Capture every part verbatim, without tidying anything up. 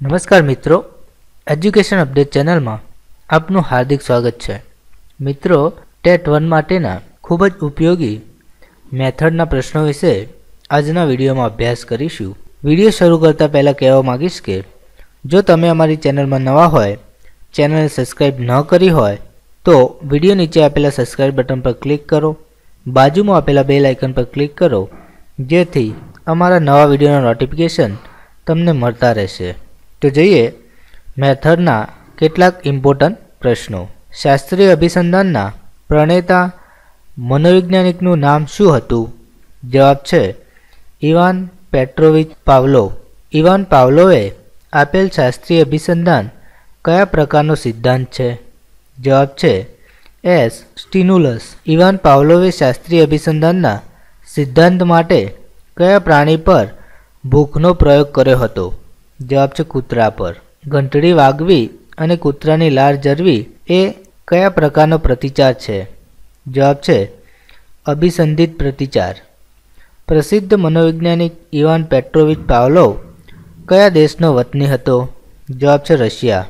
નમસ્કાર મિત્રો, education update ચેનલમાં આપનું હાર્દિક સ્વાગત છે। મિત્રો, ટેટ વન માટેના ખૂબ જ ઉપયોગી મેથડના પ્રશ્નો વિશે આજના વિડીયોમાં અભ્યાસ કરીશું। વિડીયો શરૂ કરતા પહેલાં કહેવા માંગીશ કે જો તમે અમારી ચેનલમાં નવા હોય, ચેનલને સબસ્ક્રાઈબ ન કરી હોય તો વિડીયો નીચે આપેલા સબસ્ક્રાઈબ બટન પર ક્લિક કરો, બાજુમાં આપેલા બેલ આઇકન પર ક્લિક કરો જેથી અમારા નવા વિડીયોના નોટિફિકેશન તમને મળતા રહેશે। તો જોઈએ મેથડના કેટલાક ઇમ્પોર્ટન્ટ પ્રશ્નો। શાસ્ત્રીય અભિસંધાનના પ્રણેતા મનોવૈજ્ઞાનિકનું નામ શું હતું? જવાબ છે ઇવાન પેટ્રોવિચ પાવલોવ। ઇવાન પાવલોવે આપેલ શાસ્ત્રીય અભિસંધાન કયા પ્રકારનો સિદ્ધાંત છે? જવાબ છે એસ સ્ટિમ્યુલસ। ઇવાન પાવલોવે શાસ્ત્રીય અભિસંધાનના સિદ્ધાંત માટે કયા પ્રાણી પર ભૂખનો પ્રયોગ કર્યો હતો? જવાબ છે કૂતરા પર। ઘંટડી વાગવી અને કૂતરાની લાળ ઝરવી એ કયા પ્રકારનો પ્રતિચાર છે? જવાબ છે અભિસંધિત પ્રતિચાર। પ્રસિદ્ધ મનોવૈજ્ઞાનિક ઇવાન પેટ્રોવિચ પાવલોવ કયા દેશનો વતની હતો? જવાબ છે રશિયા।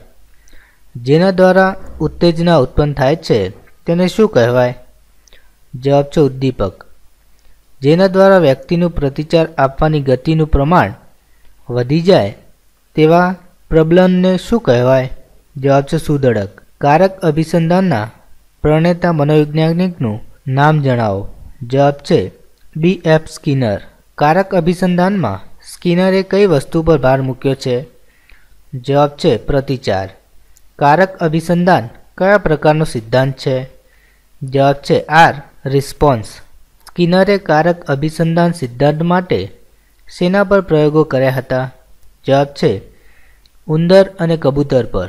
જેના દ્વારા ઉત્તેજના ઉત્પન્ન થાય છે તેને શું કહેવાય? જવાબ છે ઉદ્દીપક। જેના દ્વારા વ્યક્તિનું પ્રતિચાર આપવાની ગતિનું પ્રમાણ વધી જાય તેવા પ્રબલનને શું કહેવાય? જવાબ છે સુદળક। કારક અભિસંધાનના પ્રણેતા મનોવૈજ્ઞાનિકનું નામ જણાવો। જવાબ છે બી એફ સ્કિનર। કારક અભિસંધાનમાં સ્કિનરે કઈ વસ્તુ પર ભાર મૂક્યો છે? જવાબ છે પ્રતિચાર। કારક અભિસંધાન કયા પ્રકારનો સિદ્ધાંત છે? જવાબ છે આર રિસ્પોન્સ। સ્કિનરે કારક અભિસંધાન સિદ્ધાંત માટે શેના પર પ્રયોગો કર્યા હતા? જવાબ છે ઉંદર અને કબૂતર પર।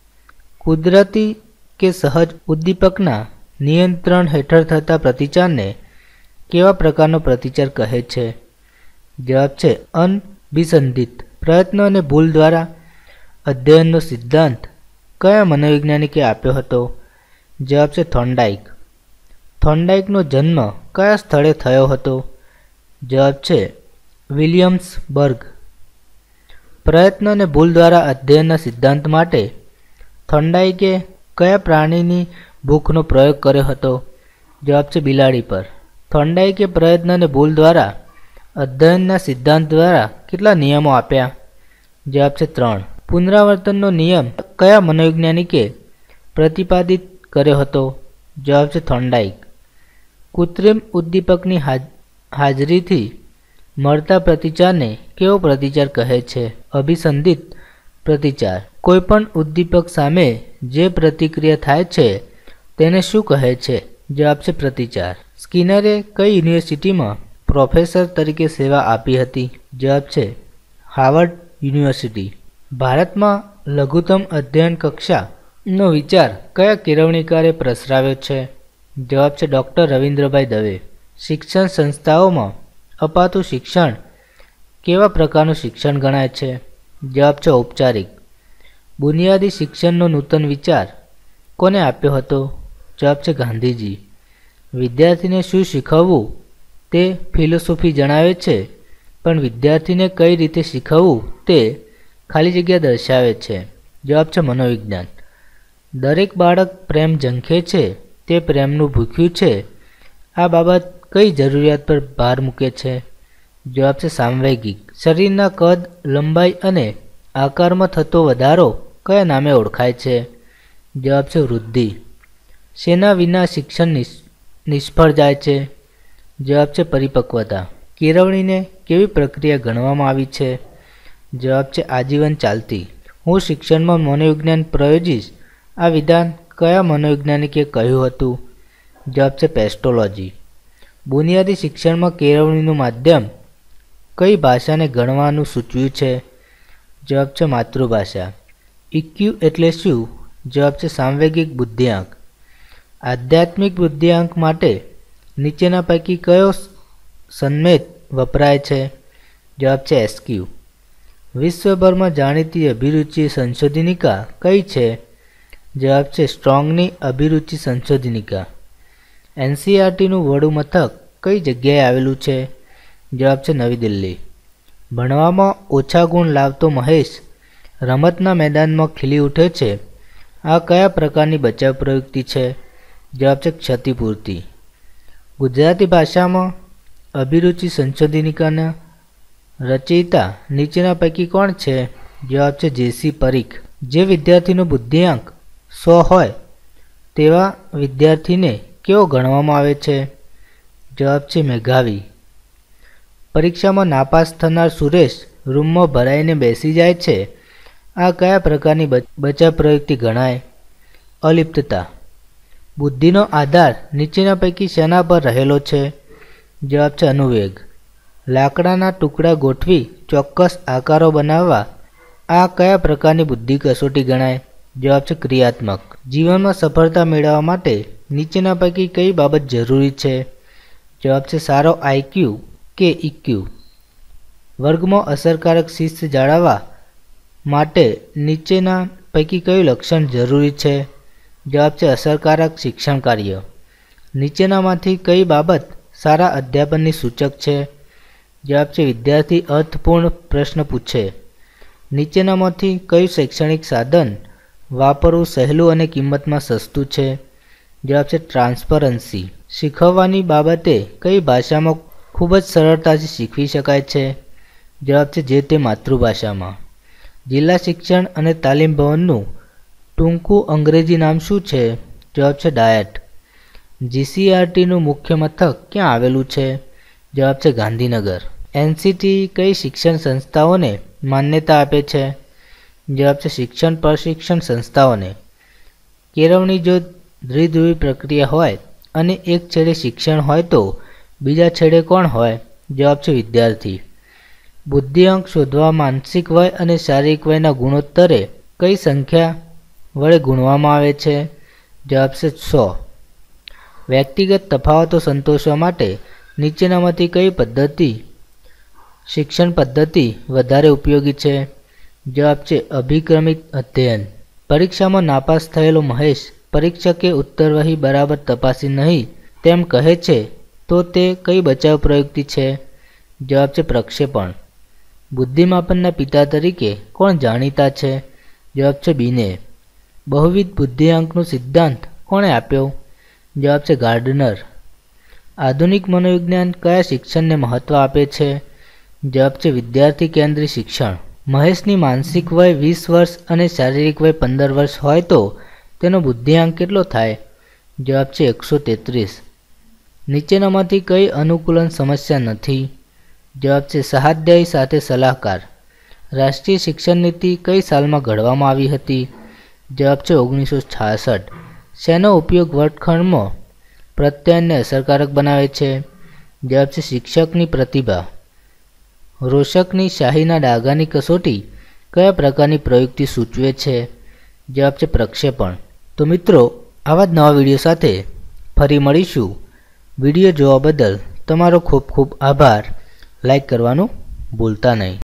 કુદરતી કે સહજ ઉદ્દીપકના નિયંત્રણ હેઠળ થતા પ્રતિચારને કેવા પ્રકારનો પ્રતિચાર કહે છે? જવાબ છે અનભિસંધિત। પ્રયત્ન અને ભૂલ દ્વારા અધ્યયનનો સિદ્ધાંત કયા મનોવૈજ્ઞાનિકે આપ્યો હતો? જવાબ છે થોર્નડાઇક। થોર્નડાઇકનો જન્મ કયા સ્થળે થયો હતો? જવાબ છે વિલિયમ્સબર્ગ। પ્રયત્ન અને ભૂલ દ્વારા અધ્યયનના સિદ્ધાંત માટે થોર્નડાઇકે કયા પ્રાણીની ભૂખનો પ્રયોગ કર્યો હતો? જવાબ છે બિલાડી પર। થોર્નડાઇકે પ્રયત્ન અને ભૂલ દ્વારા અધ્યયનના સિદ્ધાંત દ્વારા કેટલા નિયમો આપ્યા? જવાબ છે ત્રણ। પુનરાવર્તનનો નિયમ કયા મનોવૈજ્ઞાનિકે પ્રતિપાદિત કર્યો હતો? જવાબ છે થોર્નડાઇક। કૃત્રિમ ઉદ્દીપકની હાજરીથી મળતા પ્રતિચારને કેવો પ્રતિચાર કહે છે? અભિસંધિત પ્રતિચાર। કોઈપણ ઉદ્દીપક સામે જે પ્રતિક્રિયા થાય છે તેને શું કહે છે? જવાબ છે પ્રતિચાર। સ્કિનરે કઈ યુનિવર્સિટીમાં પ્રોફેસર તરીકે સેવા આપી હતી? જવાબ છે હાર્વર્ડ યુનિવર્સિટી। ભારતમાં લઘુત્તમ અધ્યયન કક્ષાનો વિચાર કયા કેળવણીકારે પ્રસરાવ્યો છે? જવાબ છે ડૉક્ટર રવિન્દ્રભાઈ દવે। શિક્ષણ સંસ્થાઓમાં અપાતું શિક્ષણ કેવા પ્રકારનું શિક્ષણ ગણાય છે? જવાબ છે ઔપચારિક। બુનિયાદી શિક્ષણનો નૂતન વિચાર કોને આપ્યો હતો? જવાબ છે ગાંધીજી। વિદ્યાર્થીને શું શીખવવું તે ફિલોસોફી જણાવે છે પણ વિદ્યાર્થીને કઈ રીતે શીખવવું તે ખાલી જગ્યા દર્શાવે છે? જવાબ છે મનોવિજ્ઞાન। દરેક બાળક પ્રેમ ઝંખે છે તે પ્રેમનું ભૂખ્યું છે આ બાબત કઈ જરૂરિયાત પર ભાર મૂકે છે? જવાબ છે સાંવેગિક। શરીરના કદ, લંબાઈ અને આકારમાં થતો વધારો કયા નામે ઓળખાય છે? જવાબ છે વૃદ્ધિ। શેના વિના શિક્ષણ નિષ્ફળ જાય છે? જવાબ છે પરિપક્વતા। કેળવણીને કેવી પ્રક્રિયા ગણવામાં આવી છે? જવાબ છે આજીવન ચાલતી। હું શિક્ષણમાં મનોવિજ્ઞાન પ્રયોજીશ આ વિધાન કયા મનોવૈજ્ઞાનિકે કહ્યું હતું? જવાબ છે પેસ્ટોલોજી। બુનિયાદી શિક્ષણમાં કેળવણીનું માધ્યમ કઈ ભાષાને ગણવાનું સૂચવ્યું છે? જવાબ છે માતૃભાષા। ઇક્યુ એટલે શું? જવાબ છે સાંવેગિક બુદ્ધિઆંક। આધ્યાત્મિક બુદ્ધિઆંક માટે નીચેના પૈકી કયો સંમેત વપરાય છે? જવાબ છે એસક્યુ। વિશ્વભરમાં જાણીતી અભિરુચિ સંશોધનિકા કઈ છે? જવાબ છે સ્ટ્રોંગની અભિરુચિ સંશોધનિકા। એનસીઈઆરટીનું વડું મથક કઈ જગ્યાએ આવેલું છે? જવાબ છે નવી દિલ્હી। ભણવામાં ઓછા ગુણ લાવતો મહેશ રમતના મેદાનમાં ખીલી ઉઠે છે, આ કયા પ્રકારની બચાવ પ્રવૃત્તિ છે? જવાબ છે ક્ષતિપૂર્તિ. ગુજરાતી ભાષામાં અભિરુચિ સંશોધનિકાના રચયિતા નીચેના પૈકી કોણ છે? જવાબ છે જેસી પરીખ. જે વિદ્યાર્થીનો બુદ્ધિઆંક સો હોય તેવા વિદ્યાર્થીને કેવો ગણવામાં આવે છે? જવાબ છે મેધાવી. પરીક્ષામાં નાપાસ થનાર સુરેશ રૂમમાં ભરાઈને બેસી જાય છે, આ કયા પ્રકારની બચાવ પ્રવૃત્તિ ગણાય? અલિપ્તતા. બુદ્ધિનો આધાર નીચેના પૈકી શેના પર રહેલો છે? જવાબ છે અનુવેગ. લાકડાના ટુકડા ગોઠવી ચોક્કસ આકારો બનાવવા, આ કયા પ્રકારની બુદ્ધિ કસોટી ગણાય? જવાબ છે ક્રિયાત્મક. જીવનમાં સફળતા મેળવવા માટે નીચેના પૈકી કઈ બાબત જરૂરી છે? જવાબ છે સારો આઈક્યુ કે ઇક્યુ. વર્ગમાં અસરકારક શિસ્ત જાળવવા માટે નીચેના પૈકી કયું લક્ષણ જરૂરી છે? જવાબ છે અસરકારક શિક્ષણ કાર્ય. નીચેનામાંથી કઈ બાબત સારા અધ્યાપનની સૂચક છે? જવાબ છે વિદ્યાર્થી અર્થપૂર્ણ પ્રશ્ન પૂછે. નીચેનામાંથી કયું શૈક્ષણિક સાધન વાપરવું સહેલું અને કિંમતમાં સસ્તું છે? જવાબ છે ટ્રાન્સપરન્સી. શીખવવાની બાબતે કઈ ભાષામાં ખૂબ જ સરળતાથી શીખવી શકાય છે? જવાબ છે જે તે માતૃભાષામાં. જિલ્લા શિક્ષણ અને તાલીમ ભવનનું ટૂંકું અંગ્રેજી નામ શું છે? જવાબ છે ડાયટ. જીસીઆરટીનું મુખ્ય મથક ક્યાં આવેલું છે? જવાબ છે ગાંધીનગર. એનસીટી કઈ શિક્ષણ સંસ્થાઓને માન્યતા આપે છે? જવાબ છે શિક્ષણ પ્રશિક્ષણ સંસ્થાઓને. કેળવણી જો દ્વિધ્રુવી પ્રક્રિયા હોય અને એક છેડે શિક્ષણ હોય તો બીજા છેડે કોણ હોય? જવાબ છે વિદ્યાર્થી. બુદ્ધિઆંક શોધવા માનસિક વય અને શારીરિક વયના ગુણોત્તરે કઈ સંખ્યા વડે ગુણવામાં આવે છે? જવાબ છે સો. વ્યક્તિગત તફાવતો સંતોષવા માટે નીચેનામાંથી કઈ પદ્ધતિ શિક્ષણ પદ્ધતિ વધારે ઉપયોગી છે? જવાબ છે અભિક્રમિક અધ્યયન. પરીક્ષામાં નાપાસ થયેલો મહેશ પરીક્ષકે ઉત્તરવહી બરાબર તપાસી નહીં તેમ કહે છે તો તે કઈ બચાવ પ્રવૃત્તિ છે? જવાબ છે પ્રક્ષેપણ. બુદ્ધિમાપનના પિતા તરીકે કોણ જાણીતા છે? જવાબ છે બીને. બહુવિધ બુદ્ધિઆંકનો સિદ્ધાંત કોણે આપ્યો? જવાબ છે ગાર્ડનર. આધુનિક મનોવિજ્ઞાન કયા શિક્ષણને મહત્વ આપે છે? જવાબ છે વિદ્યાર્થી કેન્દ્રિત શિક્ષણ. મહેશની માનસિક વય વીસ વર્ષ અને શારીરિક વય પંદર વર્ષ હોય તો તેનો બુદ્ધિઆંક કેટલો થાય? જવાબ છે એકસો તેત્રીસ. નીચેનામાંથી કઈ અનુકૂલન સમસ્યા નથી? જવાબ છે સહાધ્યાયી સાથે સલાહકાર. રાષ્ટ્રીય શિક્ષણ નીતિ કઈ સાલમાં ઘડવામાં આવી હતી? જવાબ છે ઓગણીસો છાસઠ. શેનો ઉપયોગ વર્ગખંડમાં પ્રત્યાયનને અસરકારક બનાવે છે? જવાબ છે શિક્ષકની પ્રતિભા. રોશકની શાહીના ડાઘાની કસોટી કયા પ્રકારની પ્રયુક્તિ સૂચવે છે? જવાબ છે પ્રક્ષેપણ. તો મિત્રો, આવા જ નવા વિડીયો સાથે ફરી મળીશું. વિડીયો જોવા બદલ તમારો ખૂબ ખૂબ આભાર. લાઈક કરવાનું ભૂલતા નહીં.